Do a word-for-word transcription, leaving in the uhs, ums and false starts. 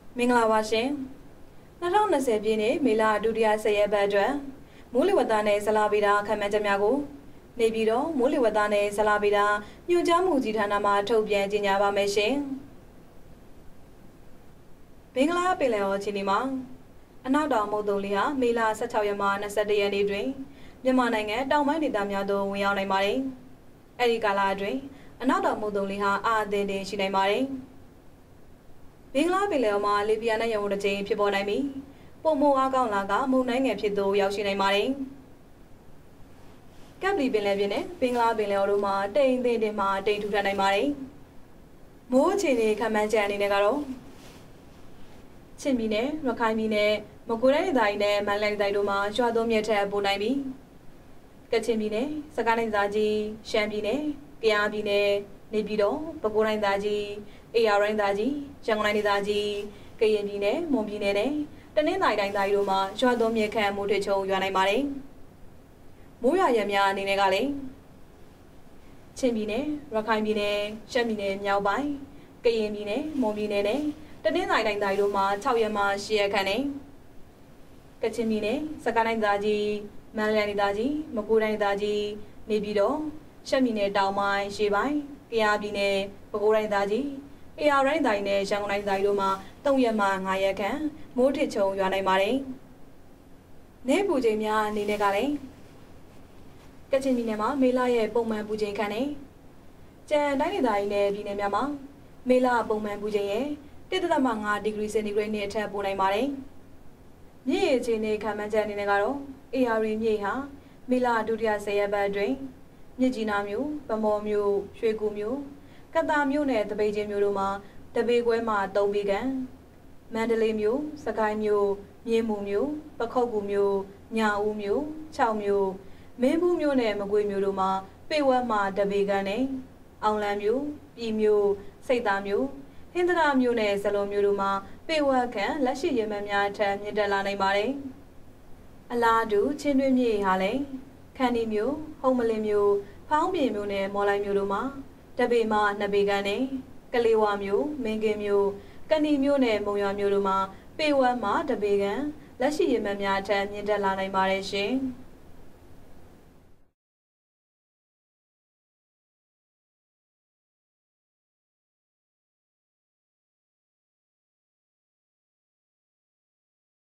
မင်္ဂလာပါရှင်၂၀၂၀ပြည့်နှစ်မေလဒုတိယဆယ်ရက်ပတ်အတွက်မိုးလေဝသနဲ့ဇလဗေဒခန့်မှန်းချက်များကိုနေပြည်တော်မိုးလေဝသနဲ့ဇလဗေဒညွှန်ကြားမှုကြီးဌာနမှထုတ်ပြန်ကြေညာပါမယ်ရှင်ဘင်္ဂလားပင်လယ်အော်အခြေအနေမှာအနောက်တောင်မုတ်သုန်လေဟာမေလ၁၆ရက်မှ၂၁ရက်နေ့တွင်မြန်မာနိုင်ငံတောင်ပိုင်းဒေသများသို့ဝင်ရောက်နိုင်ပါတယ်။အဲဒီကာလအတွင်းအနောက်တောင်မုတ်သုန်လေဟာအားအသင့်တင်ရှိနိုင်ပါတယ်။ဘင်္ဂလားပင်လယ်အော်မှာလေပြင်းနဲ့ရောင်တစ်ကြိမ်ဖြစ်ပေါ်နိုင်ပြီးပုံမိုအားကောင်းလာကမုန်တိုင်းငယ်ဖြစ်သို့ရောက်ရှိနိုင်ပါတယ်။ကပ်လီပင်လယ်ပြင်နဲ့ဘင်္ဂလားပင်လယ်အော်တို့မှာတိမ်သိမ့်တင်မှတိမ်ထူထပ်နိုင်ပါတယ်။မိုးအခြေအနေခန့်မှန်းချက်အနေနဲ့ကတော့ချင်းပြည်နယ်ရခိုင်ပြည်နယ်မကွေးတိုင်းဒေသကြီးနဲ့မန္တလေးတိုင်းတို့မှာရွာသွန်းမြစ်ထက်ပိုနိုင်ပြီးကချင်ပြည်နယ်စကိုင်းတိုင်းဒေသကြီးရှမ်းပြည်နယ်ကယားပြည်နယ်နေပြည်တော်ပဲခူးတိုင်းဒေသကြီးအေရတိုင်းဒေသကြီးရန်ကုန်တိုင်းဒေသကြီးကရင်ပြည်နယ်မွန်ပြည်နယ်နဲ့တနင်္သာရီတိုင်းဒေသကြီးတို့မှာရွာသွန်းမြစ်ခန့်မိုးထချုံရွာနိုင်ပါတယ်။မိုးရွာရများအနေနဲ့ကလည်းချင်းပြည်နယ်ရခိုင်ပြည်နယ်ရှမ်းပြည်နယ်မြောက်ပိုင်းကရင်ပြည်နယ်မွန်ပြည်နယ်နဲ့တနင်္သာရီတိုင်းဒေသကြီးတို့မှာ၆ရက်မှ၈ရက်ခန့်နဲ့ကချင်ပြည်နယ်စကိုင်းတိုင်းဒေသကြီးမန္တလေးတိုင်းဒေသကြီးမကွေးတိုင်းဒေသကြီးနေပြည်တော်ရှမ်းပြည်နယ်တောင်ပိုင်းရှေ့ပိုင်းကယားပြည်နယ်ပဲခူးတိုင်းဒေသကြီးအေရတိုင်းဒေသကြီးနဲ့ရန်ကုန်တိုင်းဒေသကြီးတို့မှာ၃ရက်မှ၅ရက်ခန့်မိုးထချုံရွာနိုင်ပါတယ်။နေပူချိန်များအနေနဲ့ကလည်းကချင်ပြည်နယ်မှာမေလရဲ့ပုံမှန်ပူချိန်ခန့်နဲ့ကြံတိုင်းဒေသကြီးနဲ့ပြည်နယ်များမှာမေလပုံမှန်ပူချိန်ရဲ့တစ်သက်မှ၅ဒီဂရီစင်တီဂရိတ်နဲ့အထက်ပိုနိုင်ပါတယ်။မြစ်ရေအခြေအနေခန့်မှန်းချက်အနေနဲ့ကတော့အေအာရီမြစ်ဟာမေလဒုတိယဆယ်ရက်ပတ်အတွင်းမြစ်ကြီးနားမြို့၊ဗမော်မြို့၊ရွှေကူမြို့၊ကသာမြို့နဲ့တပိတ်ချင်းမြို့တို့မှာတပေခွဲမှ၃ပေခန့်မန္တလေးမြို့၊စကိုင်းမြို့၊မြင်းမူမြို့၊ပခုတ်ကူမြို့၊ညာဦးမြို့၊၆မြို့၊မင်းဘူးမြို့နဲ့မကွေးမြို့တို့မှာပေဝက်မှတပေခန့်နဲ့အောင်လံမြို့၊ပြည်မြို့၊စိတ်သားမြို့ဟင်္ဒရာမြို့နယ်ဇလွန်မြို့တို့မှာပေဝက်ခန့်လက်ရှိရေမှန်များထက်မြင့်တက်လာနိုင်ပါတယ်။အလားတူချင်းတွင်းမြေဟာလည်းခန္ဒီမြို့၊ဟုံးမလင်းမြို့၊ဖောင်းပြင်မြို့နယ်မော်လိုက်မြို့တို့မှာတပေမှနှစ်ပေခန့်နဲ့ကလေးဝါမြို့၊မင်းကင်းမြို့၊ကဏီမြို့နယ်မုံရွာမြို့တို့မှာပေဝက်မှတပေခန့်လက်ရှိရေမှန်များထက်မြင့်တက်လာနိုင်ပါတယ်ရှင်။